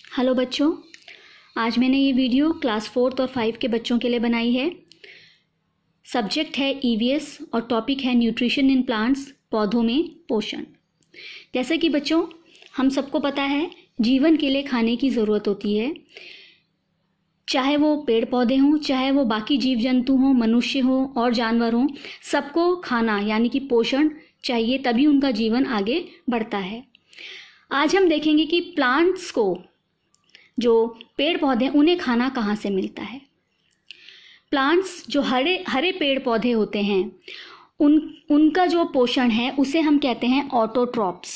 Hello बच्चों, आज मैंने ये वीडियो क्लास 4th और 5 के बच्चों के लिए बनाई है। सब्जेक्ट है ईवीएस और टॉपिक है न्यूट्रिशन इन प्लांट्स, पौधों में पोषण। जैसे कि बच्चों हम सबको पता है जीवन के लिए खाने की ज़रूरत होती है, चाहे वो पेड़ पौधे हों, चाहे वो बाकी जीव जंतु हों, मनुष्य हों और जानवर हों, सबको खाना यानी कि पोषण चाहिए, तभी उनका जीवन आगे बढ़ता है। आज हम देखेंगे कि प्लांट्स को, जो पेड़ पौधे उन्हें खाना कहाँ से मिलता है। प्लांट्स जो हरे पेड़ पौधे होते हैं उनका जो पोषण है उसे हम कहते हैं ऑटोट्रॉप्स।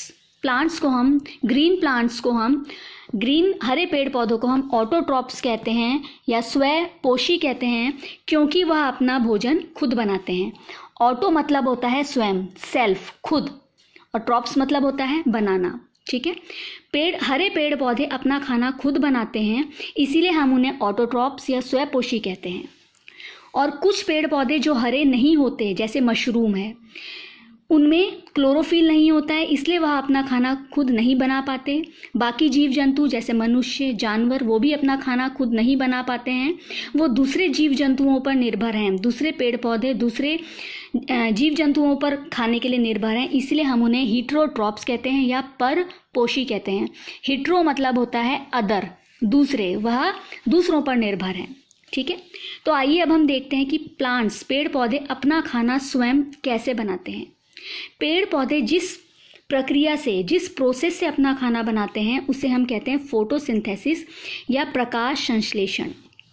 ग्रीन हरे पेड़ पौधों को हम ऑटोट्रॉप्स कहते हैं या स्वपोषी कहते हैं, क्योंकि वह अपना भोजन खुद बनाते हैं। ऑटो मतलब होता है स्वयं, सेल्फ, खुद, और ट्रॉप्स मतलब होता है बनाना। ठीक है, हरे पेड़ पौधे अपना खाना खुद बनाते हैं, इसीलिए हम उन्हें ऑटोट्रॉप्स या स्वपोषी कहते हैं। और कुछ पेड़ पौधे जो हरे नहीं होते, जैसे मशरूम है, उनमें क्लोरोफिल नहीं होता है, इसलिए वह अपना खाना खुद नहीं बना पाते। बाकी जीव जंतु जैसे मनुष्य, जानवर, वो भी अपना खाना खुद नहीं बना पाते हैं, वो दूसरे जीव जंतुओं पर निर्भर हैं। दूसरे पेड़ पौधे दूसरे जीव जंतुओं पर खाने के लिए निर्भर हैं, इसलिए हम उन्हें हीट्रोट्रॉप्स कहते हैं या परपोषी कहते हैं। हीट्रो मतलब होता है अदर, दूसरे, वह दूसरों पर निर्भर हैं। ठीक है, तो आइए अब हम देखते हैं कि प्लांट्स, पेड़ पौधे अपना खाना स्वयं कैसे बनाते हैं। पेड़ पौधे जिस प्रक्रिया से, जिस प्रोसेस से अपना खाना बनाते हैं उसे हम कहते हैं फोटोसिंथेसिस या प्रकाश संश्लेषण।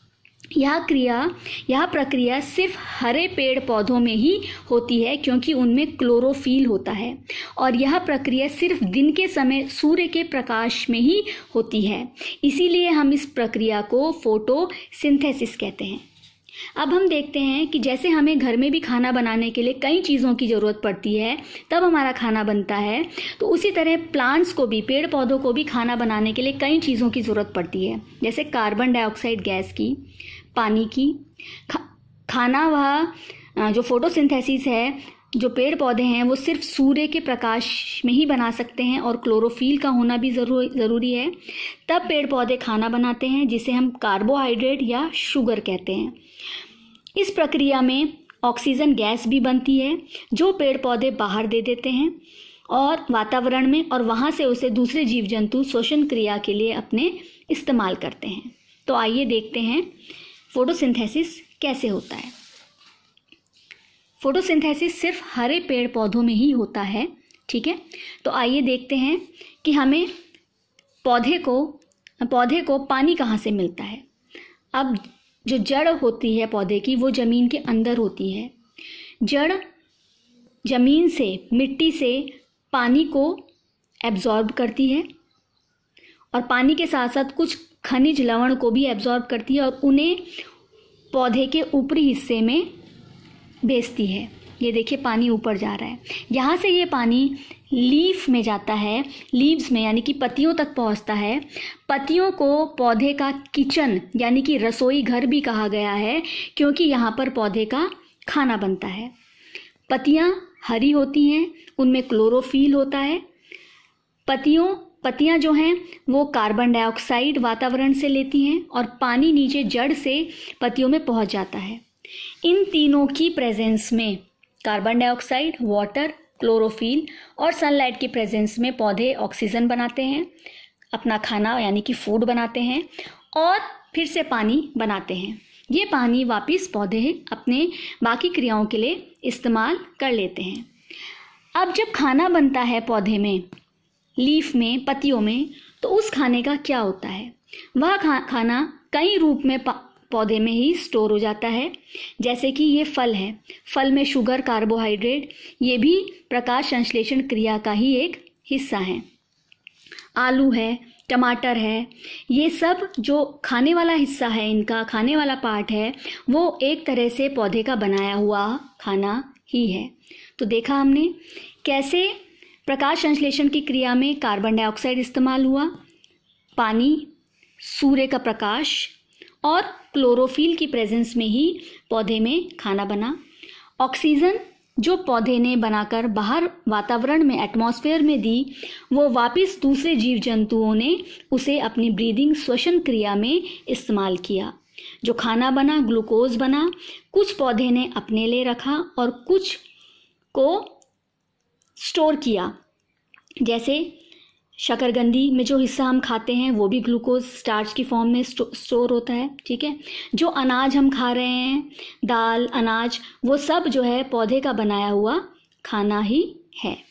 यह प्रक्रिया सिर्फ हरे पेड़ पौधों में ही होती है, क्योंकि उनमें क्लोरोफिल होता है, और यह प्रक्रिया सिर्फ दिन के समय सूर्य के प्रकाश में ही होती है, इसीलिए हम इस प्रक्रिया को फोटोसिंथेसिस कहते हैं। अब हम देखते हैं कि जैसे हमें घर में भी खाना बनाने के लिए कई चीज़ों की ज़रूरत पड़ती है, तब हमारा खाना बनता है, तो उसी तरह प्लांट्स को भी, पेड़ पौधों को भी खाना बनाने के लिए कई चीज़ों की ज़रूरत पड़ती है, जैसे कार्बन डाइऑक्साइड गैस की, पानी की। खाना वह जो फोटोसिंथेसिस है, जो पेड़ पौधे हैं, वो सिर्फ सूर्य के प्रकाश में ही बना सकते हैं, और क्लोरोफिल का होना भी ज़रूरी है। तब पेड़ पौधे खाना बनाते हैं, जिसे हम कार्बोहाइड्रेट या शुगर कहते हैं। इस प्रक्रिया में ऑक्सीजन गैस भी बनती है, जो पेड़ पौधे बाहर दे देते हैं और वातावरण में, और वहाँ से उसे दूसरे जीव जंतु श्वसन क्रिया के लिए अपने इस्तेमाल करते हैं। तो आइए देखते हैं फोटोसिंथेसिस कैसे होता है। फोटोसिंथेसिस सिर्फ हरे पेड़ पौधों में ही होता है। ठीक है, तो आइए देखते हैं कि हमें पौधे को पानी कहाँ से मिलता है। अब जो जड़ होती है पौधे की, वो ज़मीन के अंदर होती है। जड़ ज़मीन से, मिट्टी से पानी को एब्जॉर्ब करती है, और पानी के साथ साथ कुछ खनिज लवण को भी एब्जॉर्ब करती है, और उन्हें पौधे के ऊपरी हिस्से में भेजती है। ये देखिए पानी ऊपर जा रहा है, यहाँ से ये पानी लीफ में जाता है, लीव्स में यानी कि पत्तियों तक पहुँचता है। पत्तियों को पौधे का किचन यानी कि रसोई घर भी कहा गया है, क्योंकि यहाँ पर पौधे का खाना बनता है। पत्तियाँ हरी होती हैं, उनमें क्लोरोफिल होता है। पत्तियाँ जो हैं वो कार्बन डाइऑक्साइड वातावरण से लेती हैं, और पानी नीचे जड़ से पत्तियों में पहुँच जाता है। इन तीनों की प्रेजेंस में, कार्बन डाइऑक्साइड, वाटर, क्लोरोफिल और सनलाइट की प्रेजेंस में, पौधे ऑक्सीजन बनाते हैं, अपना खाना यानी कि फूड बनाते हैं, और फिर से पानी बनाते हैं। ये पानी वापस पौधे अपने बाकी क्रियाओं के लिए इस्तेमाल कर लेते हैं। अब जब खाना बनता है पौधे में, लीफ में, पत्तियों में, तो उस खाने का क्या होता है? वह खाना कई रूप में पौधे में ही स्टोर हो जाता है। जैसे कि ये फल है, फल में शुगर, कार्बोहाइड्रेट, ये भी प्रकाश संश्लेषण क्रिया का ही एक हिस्सा है। आलू है, टमाटर है, ये सब जो खाने वाला हिस्सा है, इनका खाने वाला पार्ट है, वो एक तरह से पौधे का बनाया हुआ खाना ही है। तो देखा हमने कैसे प्रकाश संश्लेषण की क्रिया में कार्बन डाइऑक्साइड इस्तेमाल हुआ, पानी, सूर्य का प्रकाश और क्लोरोफिल की प्रेजेंस में ही पौधे में खाना बना। ऑक्सीजन जो पौधे ने बनाकर बाहर वातावरण में, एटमॉस्फेयर में दी, वो वापस दूसरे जीव जंतुओं ने उसे अपनी ब्रीदिंग, श्वसन क्रिया में इस्तेमाल किया। जो खाना बना, ग्लूकोज बना, कुछ पौधे ने अपने लिए रखा और कुछ को स्टोर किया। जैसे शकरकंदी में जो हिस्सा हम खाते हैं वो भी ग्लूकोज स्टार्च की फॉर्म में स्टोर होता है, ठीक है। जो अनाज हम खा रहे हैं, दाल, अनाज, वो सब जो है पौधे का बनाया हुआ खाना ही है।